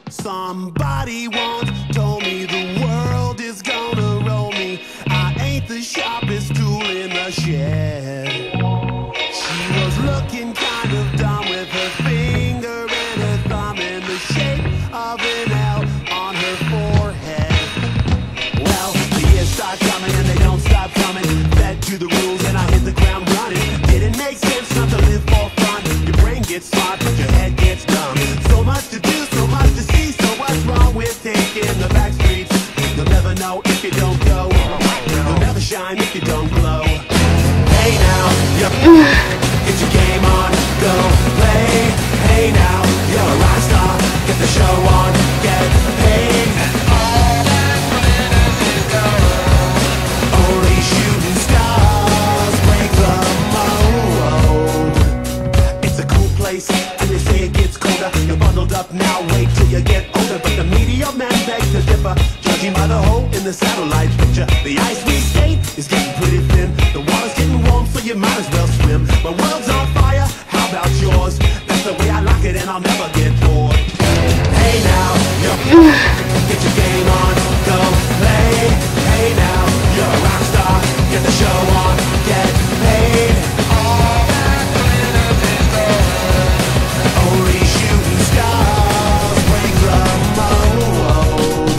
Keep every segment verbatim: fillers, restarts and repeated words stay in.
Somebody once told me the world is gonna roll me. I ain't the sharpest tool in the shed. She was looking kind of dumb with her finger and her thumb in the shape of an L on her forehead. Well, the years start coming and they don't stop coming. Fed to the rules and I hit the ground running. Didn't make sense not to live for fun. Your brain gets smart but your head gets dumb. So much to do, so much to see. So what's wrong with taking the back streets? You'll never know if you don't go. You'll never shine if you don't glow. Hey now, yep. Get your game on, go play. Hey now, you're a rock star. Get the show on, get paid. All that glitters is gold. Only shooting stars break the mold. It's a cool place, and they say it gets colder. You're bundled up now, wait till you get older. But the media man begs to differ, judging by the hole in the satellite picture. The ice we skate is getting pretty thin. The water's getting warm, so you might as well swim. My world's on fire, how about yours? That's the way I like it, and I'll never get bored. Hey now, yep. Get your game on, go play. Hey now, you're a rock star. Get the show on, get paid. All that glitters is gold. Only shooting stars break the mold.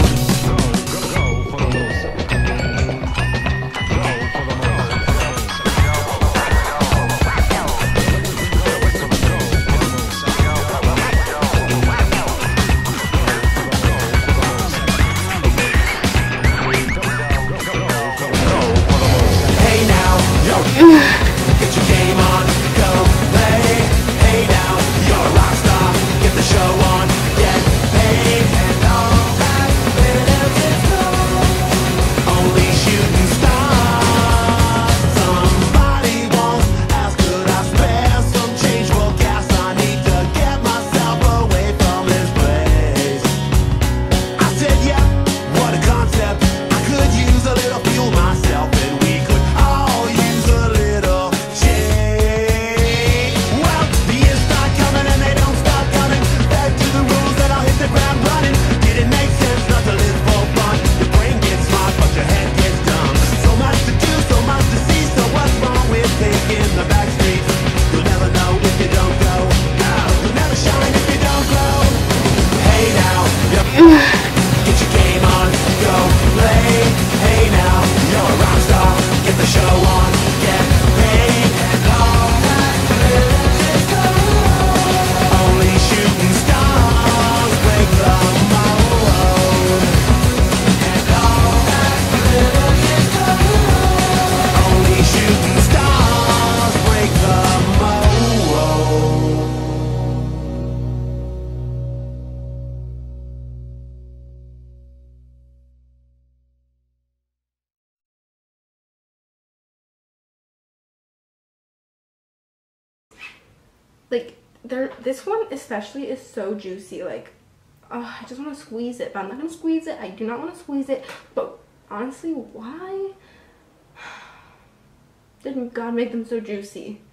Hey now, yo, get your game on, go play. Hey now, you're a rock star. Get the show on, get paid. And all that glitters is gold. Only shooting stars. Somebody once asked, could I spare some change for gas? I need to get myself away from this place. I said, yeah, what a concept. I could use a little fuel myself, and we could all use a little change. Well, the years start coming and they don't stop coming. Back to the rules and I'll hit the ground running. Didn't make sense not to live for fun. Your brain gets smart but your head gets dumb. So much to do, so much to see. So what's wrong with taking the back streets? You'll never know if you don't go. No, you'll never shine if you don't glow. Hey now, yep. Get your game on, go play. Hey now, you're a rock star. Get the show on, get paid. And all that glitters is gold. Only shooting stars break the mold. And all that glitters is gold. Only shooting stars break the mold. Like, there, this one especially is so juicy. Like, oh, I just want to squeeze it, but I'm not gonna squeeze it. I do not want to squeeze it. But honestly, why did God make them so juicy?